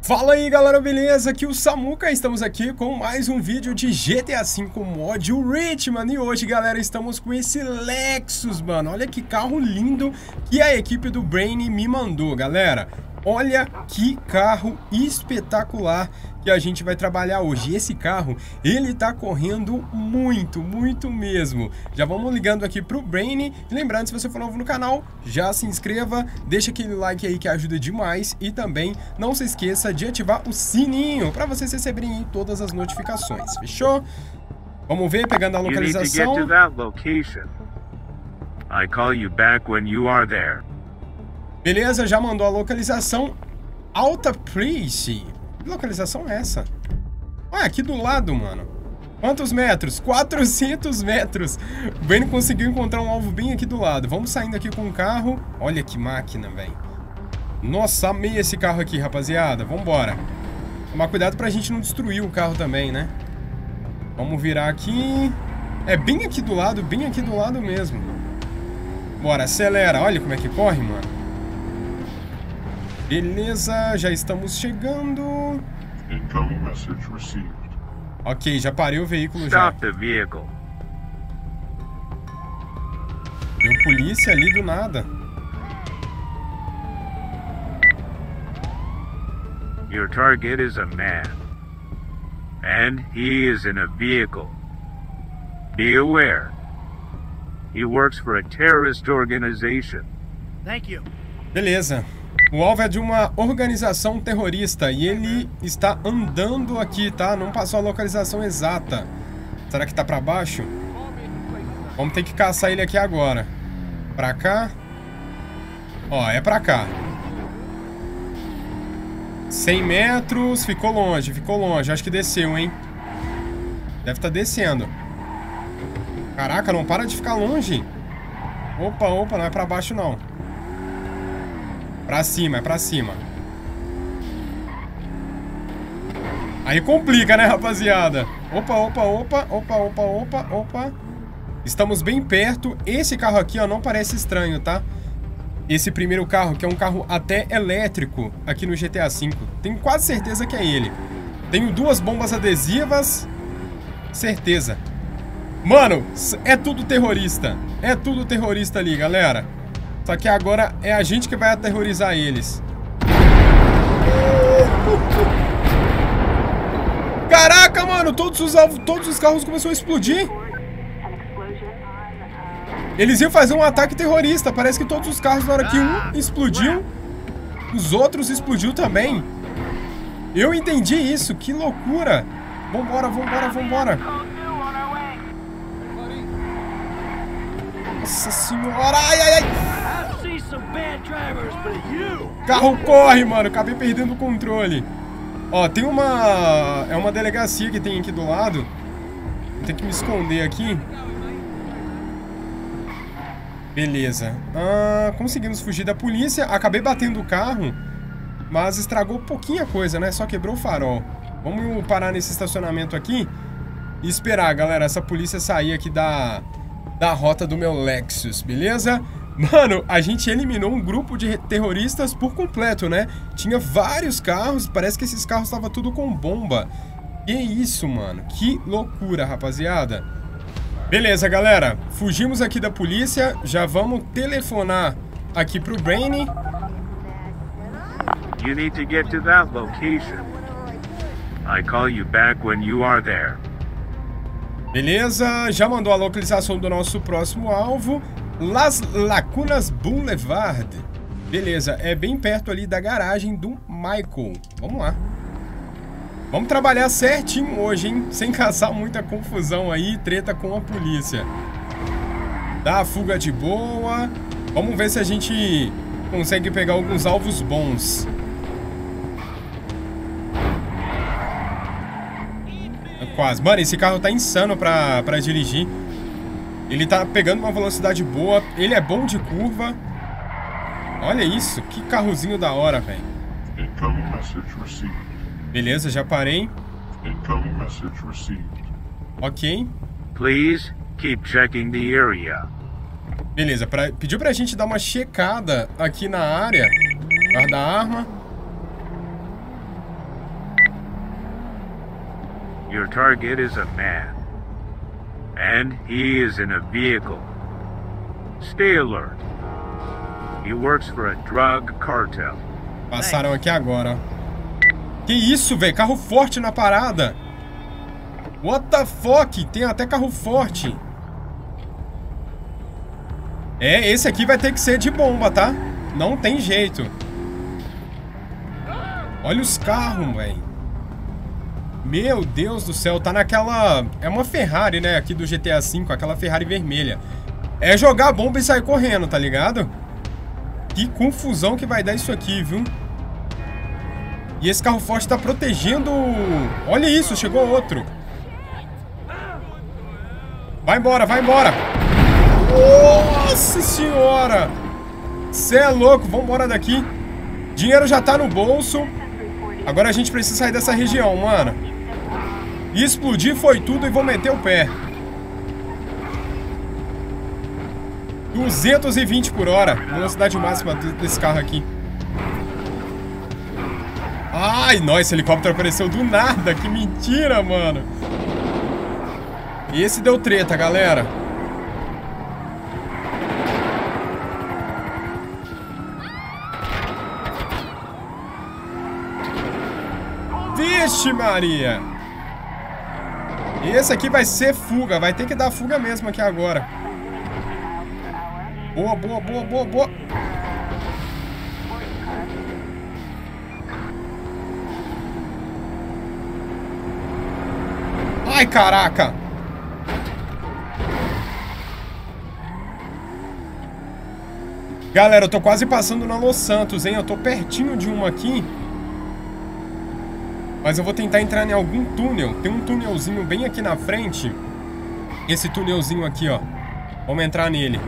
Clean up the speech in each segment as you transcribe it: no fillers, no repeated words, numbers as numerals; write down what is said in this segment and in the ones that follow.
Fala aí galera, beleza? Aqui o Samuca, estamos aqui com mais um vídeo de GTA V mod Rich, mano. E hoje, galera, estamos com esse Lexus, mano. Olha que carro lindo que a equipe do Brainy me mandou, galera. Olha que carro espetacular que a gente vai trabalhar hoje. E esse carro, ele tá correndo muito, muito mesmo. Já vamos ligando aqui pro Brainy. Lembrando, se você for novo no canal, já se inscreva, deixa aquele like aí que ajuda demais. E também não se esqueça de ativar o sininho para vocês receberem todas as notificações. Fechou? Vamos ver, pegando a localização. Beleza, já mandou a localização. Alta Price. Que localização é essa? Ah, aqui do lado, mano. Quantos metros? 400 metros. O Ben conseguiu encontrar um alvo bem aqui do lado. Vamos saindo aqui com o carro. Olha que máquina, velho. Nossa, amei esse carro aqui, rapaziada. Vambora. Tomar cuidado pra gente não destruir o carro também, né? Vamos virar aqui. É bem aqui do lado mesmo. Bora, acelera. Olha como é que corre, mano. Beleza, já estamos chegando. Ok, já parei o veículo já. Deu polícia ali do nada. Your target is a man, and he is in a vehicle. Be aware. He works for a terrorist organization. Thank you. Beleza. O alvo é de uma organização terrorista e ele está andando aqui, tá? Não passou a localização exata. Será que tá pra baixo? Vamos ter que caçar ele aqui agora. Pra cá. Ó, é pra cá. 100 metros. Ficou longe, ficou longe. Acho que desceu, hein? Deve estar descendo. Caraca, não para de ficar longe. Opa, opa, não é pra baixo não. Pra cima, é pra cima. Aí complica, né, rapaziada? Opa, opa, opa, opa, opa, opa, opa. Estamos bem perto. Esse carro aqui, ó, não parece estranho, tá? Esse primeiro carro, que é um carro até elétrico aqui no GTA V. Tenho quase certeza que é ele. Tenho duas bombas adesivas. Certeza. Mano, é tudo terrorista. É tudo terrorista ali, galera. Só que agora é a gente que vai aterrorizar eles. Caraca, mano, todos os carros começaram a explodir. Eles iam fazer um ataque terrorista. Parece que todos os carros, na hora que um explodiu, os outros explodiu também. Eu entendi isso, que loucura. Vambora, vambora, vambora. Nossa senhora, ai, ai, ai. Carro corre, mano. Acabei perdendo o controle. Ó, tem uma... É uma delegacia que tem aqui do lado. Vou ter que me esconder aqui. Beleza. Conseguimos fugir da polícia. Acabei batendo o carro, mas estragou pouquinha coisa, né? Só quebrou o farol. Vamos parar nesse estacionamento aqui e esperar, galera, essa polícia sair aqui da rota do meu Lexus, beleza? Mano, a gente eliminou um grupo de terroristas por completo, né? Tinha vários carros, parece que esses carros estavam tudo com bomba. Que isso, mano? Que loucura, rapaziada. Beleza, galera. Fugimos aqui da polícia. Já vamos telefonar aqui pro Brainy. You need to get to that location. I call you back when you are there. Beleza, já mandou a localização do nosso próximo alvo. Las Lacunas Boulevard. Beleza, é bem perto ali da garagem do Michael. Vamos lá. Vamos trabalhar certinho hoje, hein? Sem causar muita confusão aí, treta com a polícia. Dá a fuga de boa. Vamos ver se a gente consegue pegar alguns alvos bons. Quase. Mano, esse carro tá insano pra dirigir. Ele tá pegando uma velocidade boa. Ele é bom de curva. Olha isso. Que carrozinho da hora, velho. Beleza, já parei. Ok. Please keep checking the area. Beleza, pediu pra gente dar uma checada aqui na área. Guarda a arma. Your target is a man. And he is in a vehicle. Stay alert. He works for a drug cartel. Passaram aqui agora. Que isso, velho? Carro forte na parada. What the fuck? Tem até carro forte. É, esse aqui vai ter que ser de bomba, tá? Não tem jeito. Olha os carros, velho. Meu Deus do céu, tá naquela... É uma Ferrari, né, aqui do GTA V, aquela Ferrari vermelha. É jogar a bomba e sair correndo, tá ligado? Que confusão que vai dar isso aqui, viu? E esse carro forte tá protegendo... Olha isso, chegou outro. Vai embora, vai embora. Nossa senhora. Cê é louco, vambora daqui. Dinheiro já tá no bolso. Agora a gente precisa sair dessa região, mano. E explodir foi tudo e vou meter o pé. 220 por hora. Velocidade máxima desse carro aqui. Ai, nossa, esse helicóptero apareceu do nada. Que mentira, mano. Esse deu treta, galera. Vixe, Maria. Esse aqui vai ser fuga. Vai ter que dar fuga mesmo aqui agora. Boa, boa, boa, boa, boa. Ai, caraca. Galera, eu tô quase passando na Los Santos, hein? Eu tô pertinho de uma aqui. Mas eu vou tentar entrar em algum túnel. Tem um túnelzinho bem aqui na frente. Esse túnelzinho aqui, ó. Vamos entrar nele.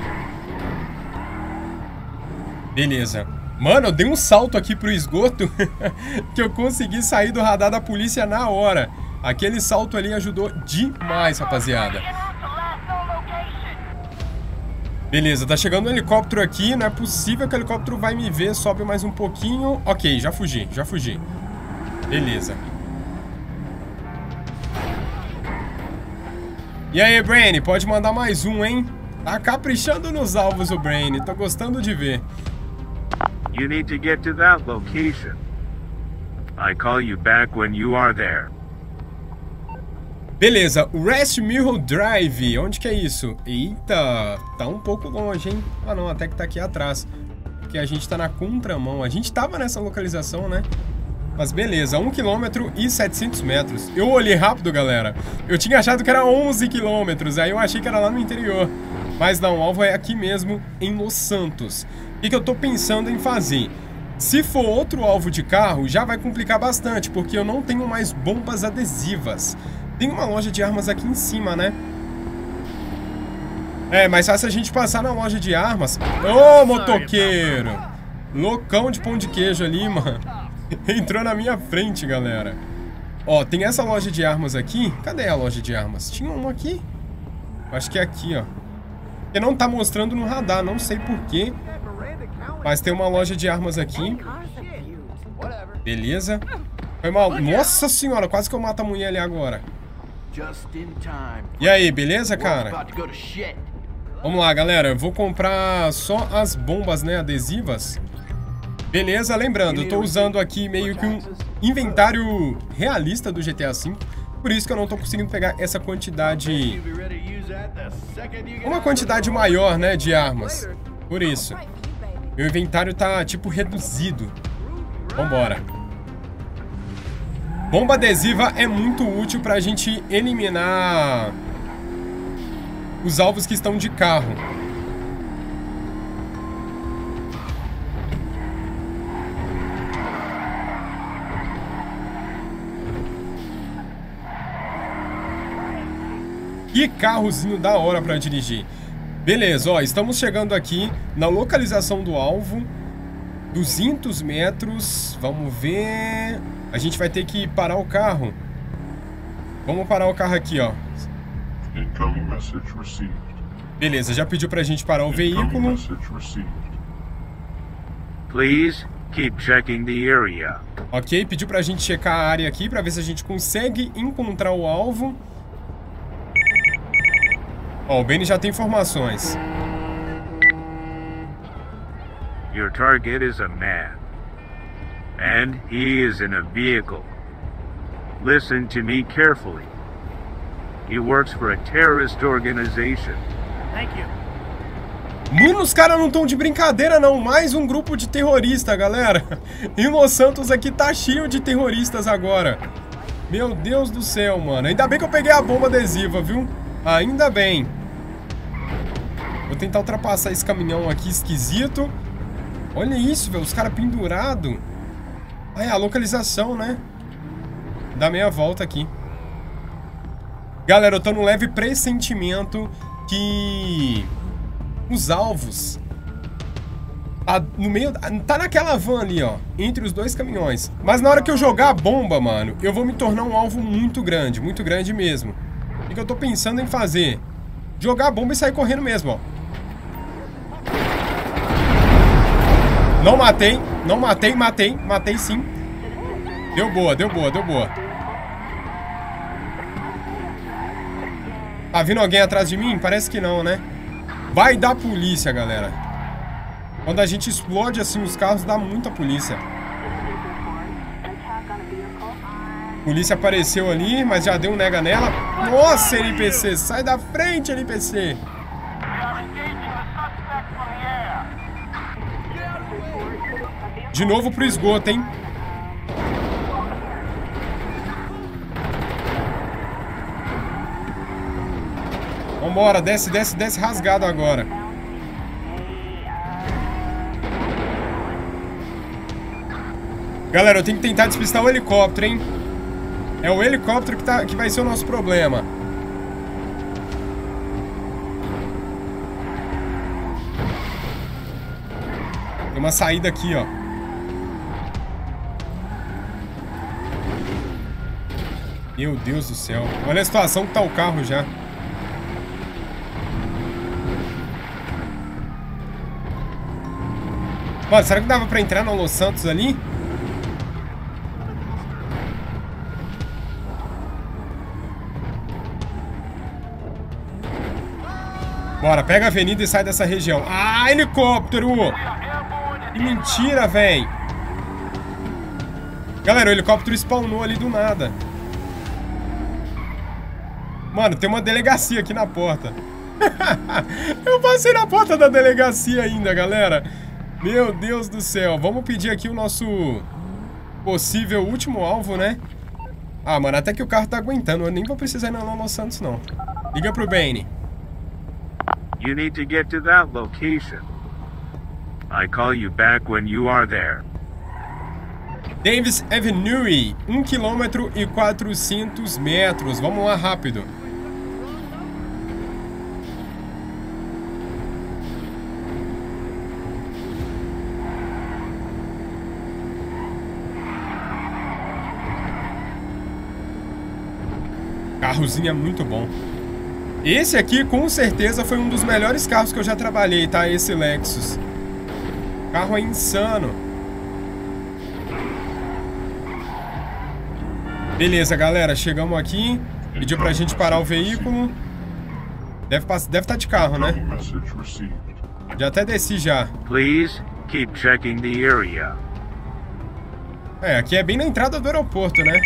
Beleza. Mano, eu dei um salto aqui pro esgoto que eu consegui sair do radar da polícia na hora. Aquele salto ali ajudou demais, rapaziada. Beleza, tá chegando um helicóptero aqui. Não é possível que o helicóptero vai me ver. Sobe mais um pouquinho. Ok, já fugi, já fugi. Beleza. E aí, Brainy, pode mandar mais um, hein? Tá caprichando nos alvos o Brainy. Tô gostando de ver. You need to get to that location. I call you back when you are there. Beleza, West Mirror Drive. Onde que é isso? Eita, tá um pouco longe, hein? Ah, não, até que tá aqui atrás. Porque a gente tá na contramão. A gente tava nessa localização, né? Mas beleza, 1 km e 700 metros. Eu olhei rápido, galera. Eu tinha achado que era 11 km. Aí eu achei que era lá no interior. Mas não, o alvo é aqui mesmo, em Los Santos. O que eu tô pensando em fazer? Se for outro alvo de carro, já vai complicar bastante, porque eu não tenho mais bombas adesivas. Tem uma loja de armas aqui em cima, né? É, mais fácil a gente passar na loja de armas. Ô, motoqueiro! Loucão de pão de queijo ali, mano. Entrou na minha frente, galera. Ó, tem essa loja de armas aqui. Cadê a loja de armas? Tinha uma aqui? Acho que é aqui, ó. Porque não tá mostrando no radar, não sei porquê. Mas tem uma loja de armas aqui. Beleza. Foi mal. Nossa senhora, quase que eu mato a mulher ali agora. E aí, beleza, cara? Vamos lá, galera. Eu vou comprar só as bombas, né, adesivas. Beleza, lembrando, eu tô usando aqui meio que um inventário realista do GTA V. Por isso que eu não tô conseguindo pegar essa quantidade... Uma quantidade maior, né, de armas. Por isso. Meu inventário tá, tipo, reduzido. Vambora. Bomba adesiva é muito útil pra gente eliminar os alvos que estão de carro. Que carrozinho da hora pra dirigir. Beleza, ó, estamos chegando aqui na localização do alvo. 200 metros. Vamos ver... A gente vai ter que parar o carro. Vamos parar o carro aqui, ó. Beleza, já pediu pra gente parar o veículo. Please keep checking the area. Ok, pediu pra gente checar a área aqui pra ver se a gente consegue encontrar o alvo. Ó, o Benny já tem informações. Your target is a man, and he is in a vehicle. Listen to me carefully. He works for a terrorist organization. Thank you. Mano, os caras não estão de brincadeira, não. Mais um grupo de terrorista, galera. E Los Santos aqui tá cheio de terroristas agora. Meu Deus do céu, mano. Ainda bem que eu peguei a bomba adesiva, viu? Ainda bem. Vou tentar ultrapassar esse caminhão aqui esquisito. Olha isso, velho. Os caras pendurados. Ah, é a localização, né? Dá meia volta aqui. Galera, eu tô num leve pressentimento que os alvos tá no meio, tá naquela van ali, ó, entre os dois caminhões. Mas na hora que eu jogar a bomba, mano, eu vou me tornar um alvo muito grande mesmo. O que eu tô pensando em fazer? Jogar a bomba e sair correndo mesmo, ó. Não matei, não matei, matei sim. Deu boa. Tá vindo alguém atrás de mim? Parece que não, né? Vai dar polícia, galera. Quando a gente explode assim os carros, dá muita polícia. Polícia apareceu ali, mas já deu um nega nela. Nossa, NPC, sai da frente, NPC. De novo pro esgoto, hein? Vambora, desce rasgado agora. Galera, eu tenho que tentar despistar o helicóptero, hein? É o helicóptero que vai ser o nosso problema. Tem uma saída aqui, ó. Meu Deus do céu. Olha a situação que tá o carro já. Mano, será que dava pra entrar no Los Santos ali? Bora, pega a avenida e sai dessa região. Ah, helicóptero! Que mentira, véi! Galera, o helicóptero spawnou ali do nada. Mano, tem uma delegacia aqui na porta. Eu passei na porta da delegacia ainda, galera. Meu Deus do céu. Vamos pedir aqui o nosso possível último alvo, né? Ah, mano, até que o carro tá aguentando. Eu nem vou precisar ir no Los Santos, não. Liga pro Benny. You need to get to that location. I call you back when you are there. Davis Avenue, 1 km e 400 metros. Vamos lá, rápido. Carrozinho é muito bom. Esse aqui, com certeza, foi um dos melhores carros que eu já trabalhei, tá? Esse Lexus. O carro é insano. Beleza, galera. Chegamos aqui. Pediu pra gente parar o veículo. Deve estar de carro, né? Já até desci já. Please keep checking the area. É, aqui é bem na entrada do aeroporto, né?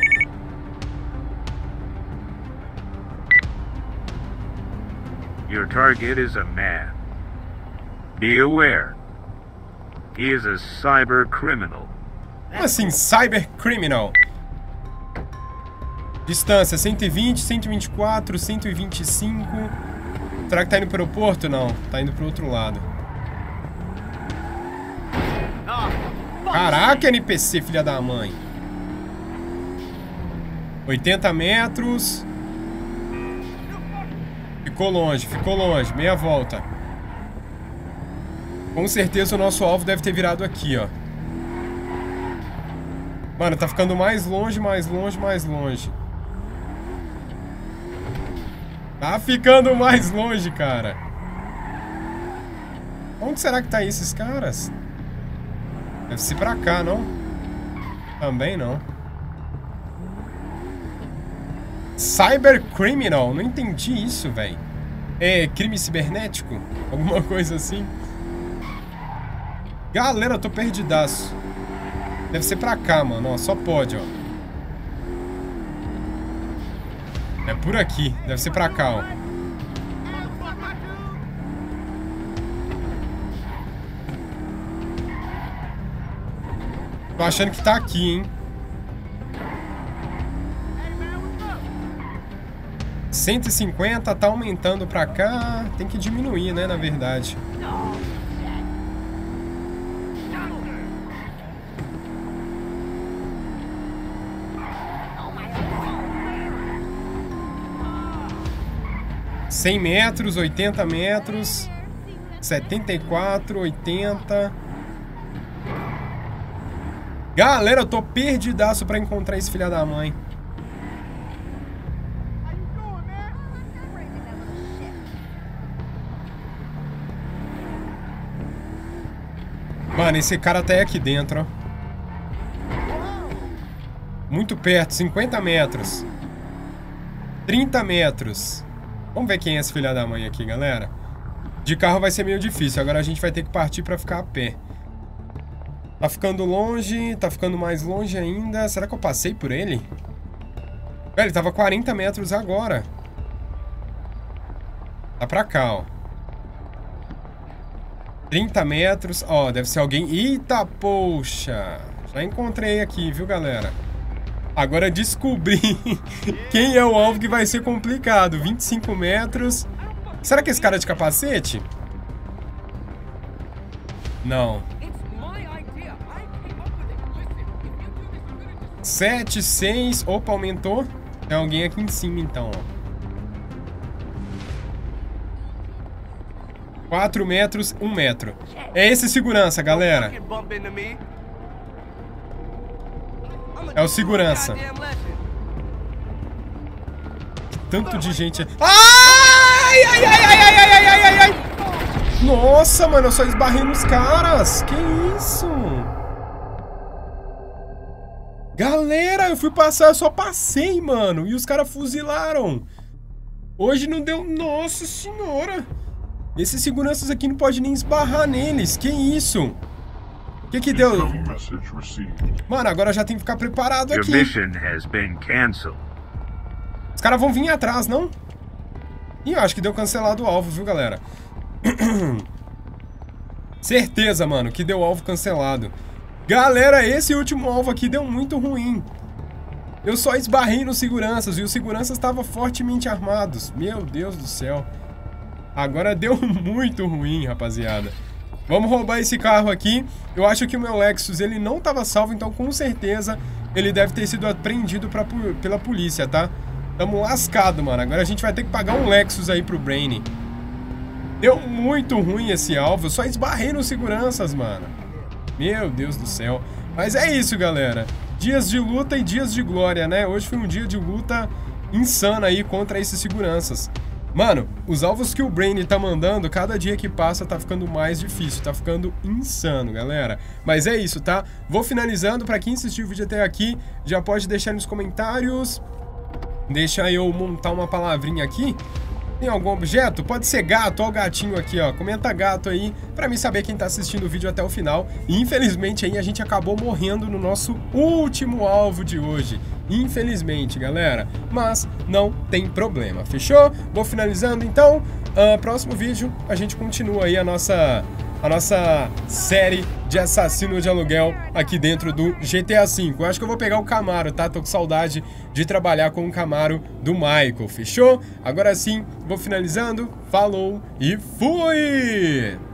Your target is a man. Be aware. He is a cyber criminal. Como assim, cyber criminal? Distância, 120, 124, 125. Será que tá indo pro aeroporto? Não, tá indo pro outro lado. Caraca, NPC, filha da mãe. 80 metros. Ficou longe, meia volta. Com certeza o nosso alvo deve ter virado aqui, ó. Mano, tá ficando mais longe. Tá ficando mais longe, cara. Onde será que tá esses caras? Deve ser pra cá, não? Também não. Cybercriminal. Não entendi isso, velho. É crime cibernético? Alguma coisa assim? Galera, eu tô perdidaço. Deve ser pra cá, mano. Ó, só pode, ó. É por aqui. Deve ser pra cá, ó. Tô achando que tá aqui, hein? 150, tá aumentando pra cá. Tem que diminuir, né, na verdade. $100 metros, 80 metros, 74, 80. Galera, eu tô perdidaço pra encontrar esse filho da mãe. Mano, esse cara tá aí aqui dentro, ó. Muito perto, 50 metros. 30 metros. Vamos ver quem é esse filho da mãe aqui, galera. De carro vai ser meio difícil. Agora a gente vai ter que partir pra ficar a pé. Tá ficando longe, tá ficando mais longe ainda. Será que eu passei por ele? Velho, ele tava 40 metros agora. Tá pra cá, ó. 30 metros. Ó, deve ser alguém... Eita, poxa. Já encontrei aqui, viu, galera? Agora descobri quem é o alvo que vai ser complicado. 25 metros. Será que esse cara é de capacete? Não. 7, 6. Opa, aumentou. Tem alguém aqui em cima, então, ó. 4 metros, 1 metro. É esse segurança, galera. É o segurança. Tanto de gente... Ai, ai, ai, ai, ai, ai, ai, ai, ai. Nossa, mano, eu só esbarrei nos caras. Que isso? Galera, eu fui passar, eu só passei, mano. E os caras fuzilaram. Hoje não deu... Nossa senhora. Esses seguranças aqui não pode nem esbarrar neles. Que isso? O que deu? Mano, agora já tem que ficar preparado aqui. Os caras vão vir atrás, não? Ih, eu acho que deu cancelado o alvo, viu, galera? Certeza, mano, que deu alvo cancelado. Galera, esse último alvo aqui deu muito ruim. Eu só esbarrei nos seguranças e os seguranças estavam fortemente armados. Meu Deus do céu. Agora deu muito ruim, rapaziada. Vamos roubar esse carro aqui. Eu acho que o meu Lexus, ele não estava salvo, então com certeza ele deve ter sido apreendido pela polícia, tá? Tamo lascado, mano. Agora a gente vai ter que pagar um Lexus aí pro Brainy. Deu muito ruim esse alvo. Eu só esbarrei nos seguranças, mano. Meu Deus do céu. Mas é isso, galera. Dias de luta e dias de glória, né? Hoje foi um dia de luta insana aí contra esses seguranças. Mano, os alvos que o Brainy tá mandando, cada dia que passa tá ficando mais difícil, tá ficando insano, galera. Mas é isso, tá? Vou finalizando. Pra quem assistiu o vídeo até aqui, já pode deixar nos comentários. Deixa eu montar uma palavrinha aqui. Tem algum objeto? Pode ser gato, ó o gatinho aqui, ó. Comenta gato aí, pra mim saber quem tá assistindo o vídeo até o final. E infelizmente aí a gente acabou morrendo no nosso último alvo de hoje. Infelizmente, galera. Mas não tem problema, fechou? Vou finalizando então. Próximo vídeo a gente continua aí a nossa série de assassino de aluguel aqui dentro do GTA V. Eu acho que eu vou pegar o Camaro, tá? Tô com saudade de trabalhar com o Camaro do Michael, fechou? Agora sim, vou finalizando. Falou e fui!